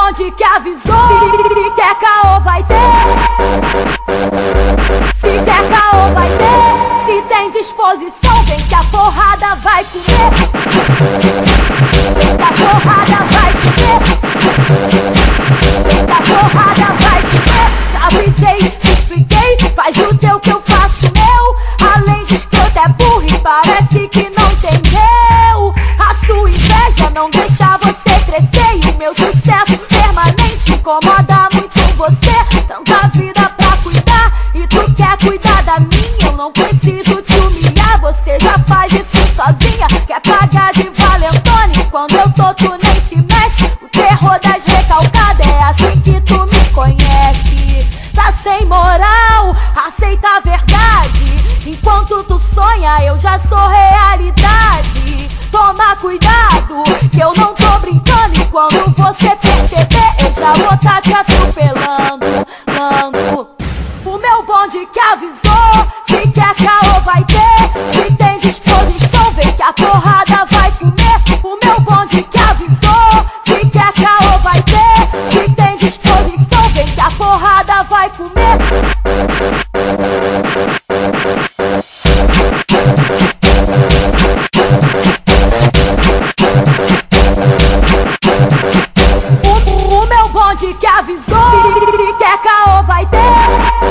bonde que avisou. Se quer caô vai ter. Se quer caô vai ter. Se tem disposição, vem que a porrada vai comer. Vem que a porrada vai comer. Vem que a porrada vai comer. Já avisei, te expliquei, faz o teu que eu faço o meu. Além de escroto é burro e parece que não entendeu. A sua inveja não deixa você crescer e o meu sucesso permanente incomoda muito você. Tanta vida pra cuidar e tu quer cuidar da minha. Eu não preciso te humilhar, você já faz isso sozinha. Quer pagar de valentone, quando eu tô tu nem se mexe. O terror das recalcadas é assim que tu me conhece. Tá sem moral, aceita a verdade. Enquanto tu sonha, eu já sou realidade. Toma cuidado, que eu não tô brincando. E quando você perceber, eu já vou tá te atropelando. O meu bonde que avisou. Se quer caô vai ter. Se tem disposição, vem que a porrada vai comer. O meu bonde que avisou. Se quer caô vai ter. Se tem disposição, vem que a porrada vai comer. O meu bonde que avisou. Se quer caô vai ter.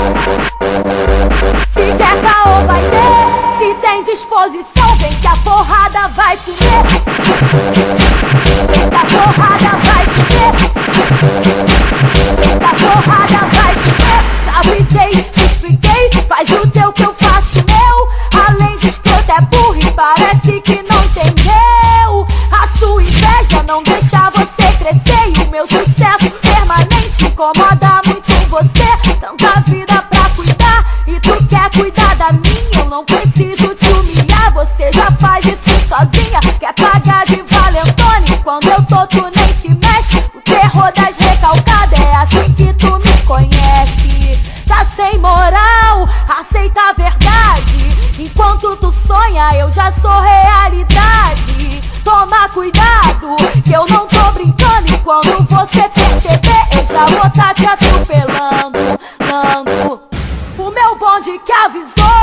Se quer caô vai ter. Se tem disposição, vem que a porrada vai comer. Vem que a porrada vai comer. Vem que a porrada vai comer. Já avisei, te expliquei, faz o teu que eu faço o meu. Além de escroto é burro e parece que não entendeu. A sua inveja não deixa você crescer e o meu sucesso permanente incomoda muito você. Tanta vida pra cuidar e tu quer cuidar da minha. Eu não preciso te humilhar, você já faz isso sozinha. Quer pagar de valentone, quando eu tô tu nem se mexe. O terror das recalcadas é assim que tu me conhece. Tá sem moral, aceita a verdade. Enquanto tu sonha, eu já sou realidade. Toma cuidado, que eu não tô brincando. E quando você perceber, eu já vou tá te atropelando. O meu bonde que avisou.